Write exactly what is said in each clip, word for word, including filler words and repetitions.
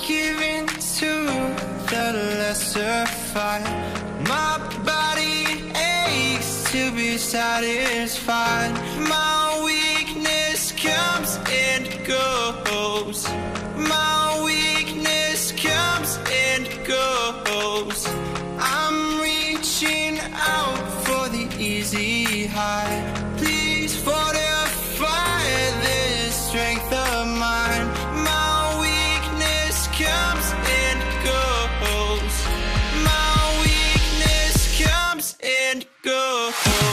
give in to the lesser fight. My body aches to be satisfied. My weakness comes and goes. My weakness comes and goes. I'm reaching out for the easy high. Please fortify this strength of mine. My weakness comes and goes. My weakness comes and goes.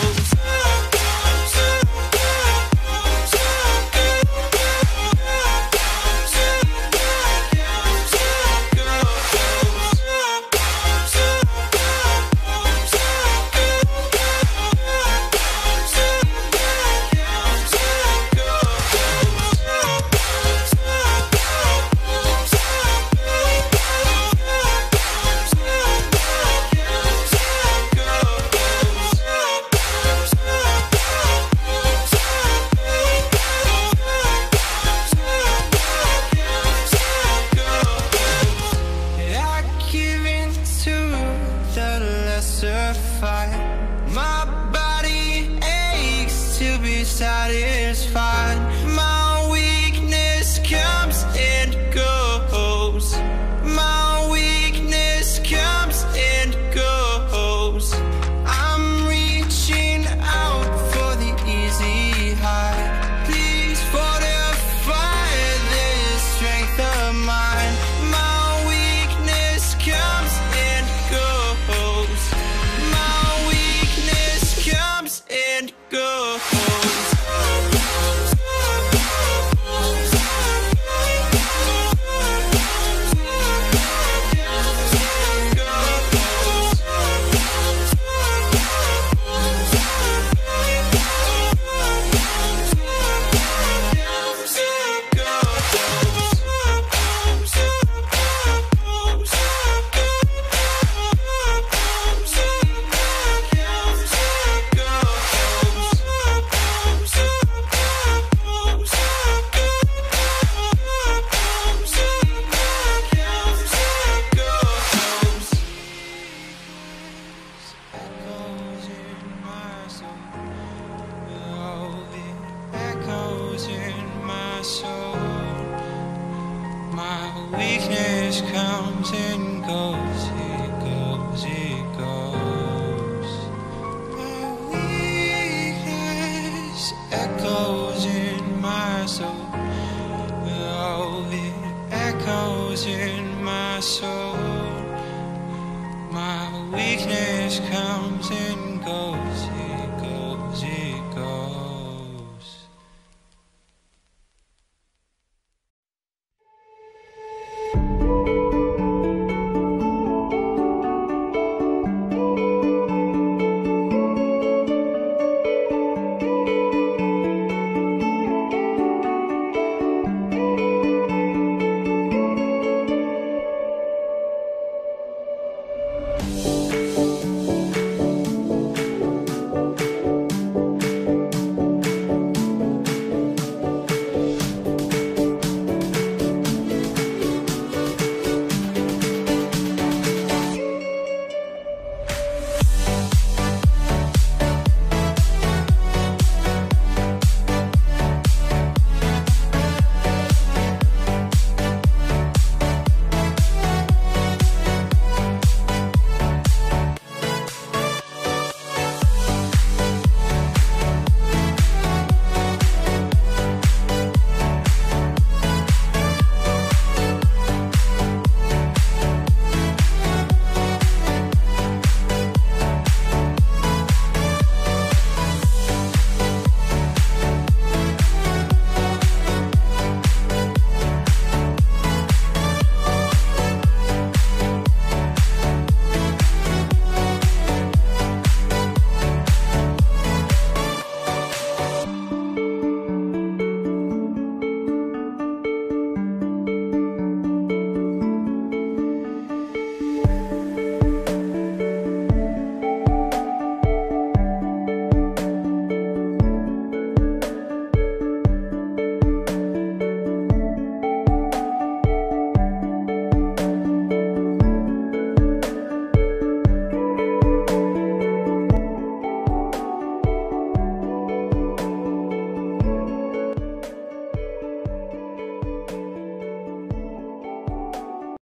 My body aches to be satisfied. My weakness comes and goes. My weakness comes and goes. I'm reaching out for the easy high. Please fortify this strength of mine. My weakness comes and goes. And go. My weakness comes and goes, it goes, it goes. My weakness echoes in my soul. Oh, it echoes in my soul.